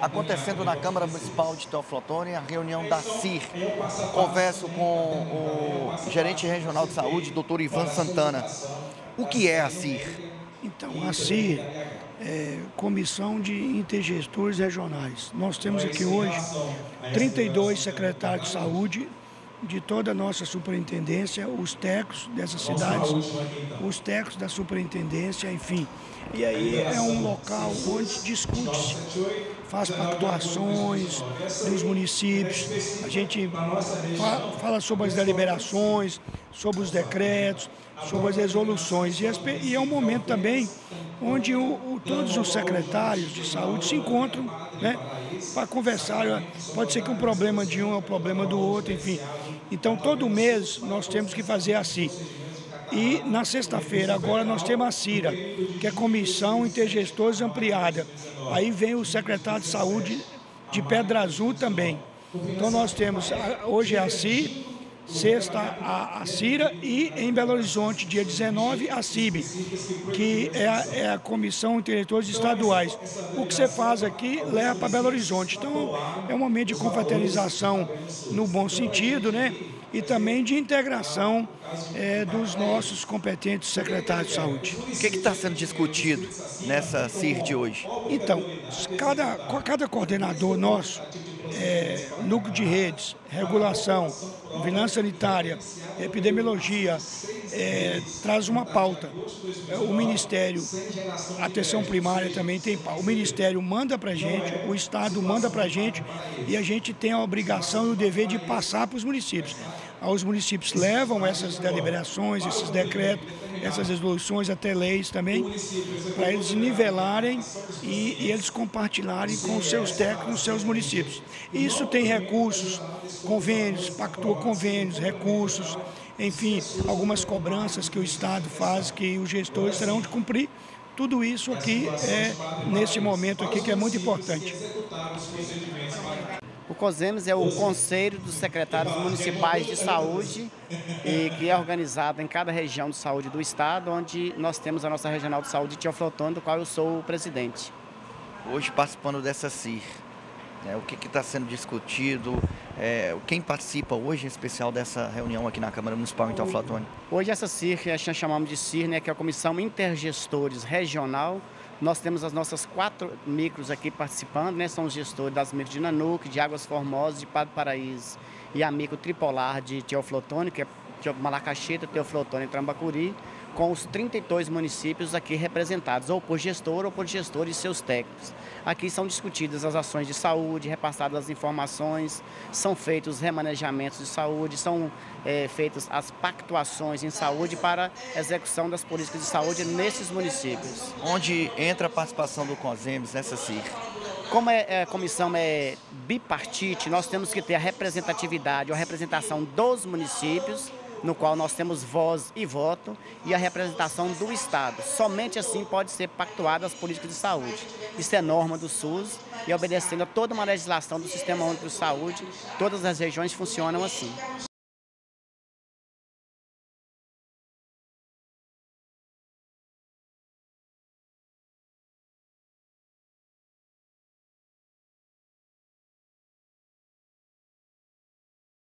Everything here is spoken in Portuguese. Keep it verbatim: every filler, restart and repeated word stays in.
Acontecendo na Câmara Municipal de Teófilo Otoni, a reunião da C I R. Converso com o gerente regional de saúde, doutor Ivan Santana. O que é a C I R? Então, a C I R é Comissão de Intergestores Regionais. Nós temos aqui hoje trinta e dois secretários de saúde de toda a nossa superintendência, os técnicos dessas cidades, os técnicos da superintendência, enfim. E aí é um local onde discute-se, faz pactuações dos municípios, a gente fala sobre as deliberações, sobre os decretos, sobre as resoluções. E, as, e é um momento também onde o, o, todos os secretários de saúde se encontram, né, para conversar. Pode ser que um problema de um é o problema do outro, enfim. Então, todo mês nós temos que fazer a C I R. E na sexta-feira, agora, nós temos a CIRA, que é Comissão Intergestores Ampliada. Aí vem o secretário de Saúde de Pedra Azul também. Então, nós temos, hoje é a C I R, sexta a, a CIRA e em Belo Horizonte, dia dezenove, a C I B, que é a, é a Comissão Intergestores Estaduais. O que você faz aqui leva para Belo Horizonte. Então, é um momento de confraternização no bom sentido, né? E também de integração é, dos nossos competentes secretários de saúde. O que está sendo discutido nessa C I R de hoje? Então, cada, cada coordenador nosso, é, núcleo de redes, regulação, vigilância sanitária, epidemiologia, é, traz uma pauta. O Ministério, a atenção primária também tem pauta. O Ministério manda para a gente, o Estado manda para a gente e a gente tem a obrigação e o dever de passar para os municípios. Os municípios levam essas deliberações, esses decretos, essas resoluções, até leis também, para eles nivelarem e, e eles compartilharem com os seus técnicos, os seus municípios. E isso tem recursos, convênios, pactua convênios, recursos, enfim, algumas cobranças que o Estado faz, que os gestores terão de cumprir. Tudo isso aqui é, nesse momento aqui, que é muito importante. O COSEMES é o Conselho dos Secretários Municipais de Saúde, e que é organizado em cada região de saúde do Estado, onde nós temos a nossa Regional de Saúde de Teófilo Otoni, do qual eu sou o presidente. Hoje, participando dessa C I R, né, o que está sendo discutido, é, quem participa hoje, em especial, dessa reunião aqui na Câmara Municipal em Teófilo Otoni? Hoje essa C I R, que nós chamamos de C I R, né, que é a Comissão Intergestores Regional. Nós temos as nossas quatro micros aqui participando, né? São os gestores das micros de Nanuque, de Águas Formosas, de Padre Paraíso e a micro tripolar de Teófilo Otoni, que é Malacaxita, Teófilo Otoni e Trambacuri, com os trinta e dois municípios aqui representados, ou por gestor ou por gestores e seus técnicos. Aqui são discutidas as ações de saúde, repassadas as informações, são feitos remanejamentos de saúde, são é, feitas as pactuações em saúde para execução das políticas de saúde nesses municípios. Onde entra a participação do COSEMES nessa C I R? Como é, é, a comissão é bipartite, nós temos que ter a representatividade, a representação dos municípios, no qual nós temos voz e voto, e a representação do Estado. Somente assim pode ser pactuada as políticas de saúde. Isso é norma do SUS e obedecendo a toda uma legislação do Sistema Único de Saúde, todas as regiões funcionam assim.